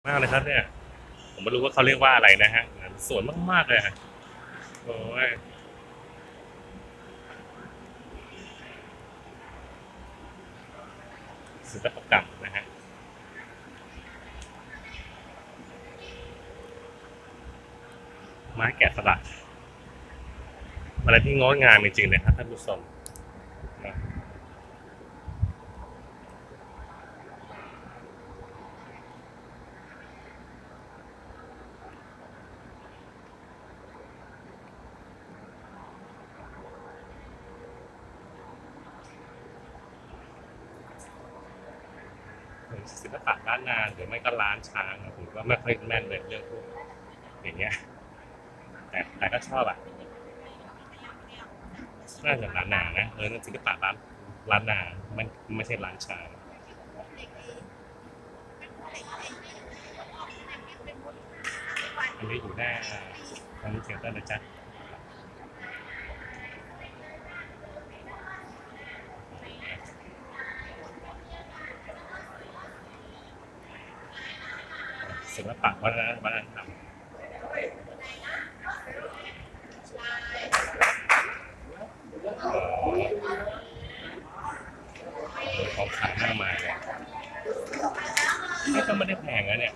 มากเลยครับเนี่ยผมไม่รู้ว่าเขาเรียกว่าอะไรนะฮะสวยมากๆเลยฮะโอ้ยศิลปกรรมนะฮะไม้แกะสลักอะไรที่งดงามจริงๆเลยครับท่านผู้ชมนะศิลปะล้านนาหรือไม่ก็ล้านช้างผมว่าไม่ค่อยแม่นเลยเรื่องพวกอย่างเงี้ยแต่ก็ชอบอ่ะน่าจะล้านนานะนั่นศิลปะล้านนาไม่ใช่ล้านช้างอันนี้อยู่หน้าทางเทเตอร์นะจ๊ะศิลปะวัฒนธรรมของขายมากมายเลยก็ไม่ได้แพงนะเนี่ย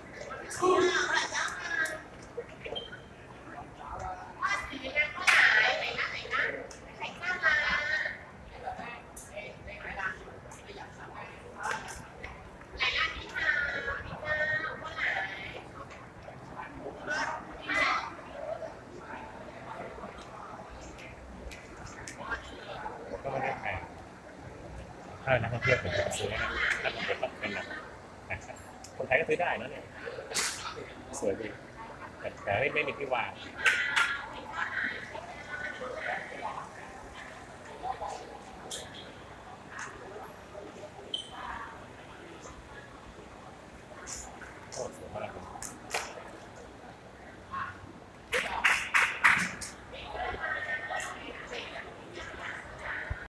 ก็ไม่ได้แพงถ้านักท่องเที่ยวผมจะซื้อนะถ้าผมจะต้องเป็นแบบคนไทยก็ซื้อได้นะเนี่ยสวยดีแต่ไม่มีที่วาง